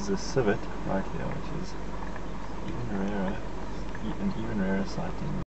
There's a civet right here, which is even rarer, an even rarer sighting.